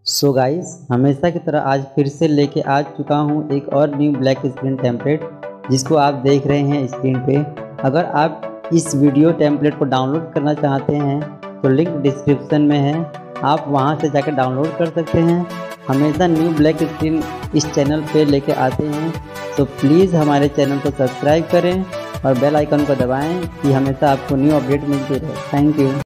So guys, हमेशा की तरह आज फिर से लेके आ चुका हूँ एक और न्यू ब्लैक स्क्रीन टेम्पलेट, जिसको आप देख रहे हैं स्क्रीन पे। अगर आप इस वीडियो टेम्पलेट को डाउनलोड करना चाहते हैं तो लिंक डिस्क्रिप्शन में है, आप वहां से जाकर डाउनलोड कर सकते हैं। हमेशा न्यू ब्लैक स्क्रीन इस चैनल पे लेके आते हैं, तो प्लीज़ हमारे चैनल को सब्सक्राइब करें और बेल आइकन को दबाएँ कि हमेशा आपको न्यू अपडेट मिलती रहे। Thank you.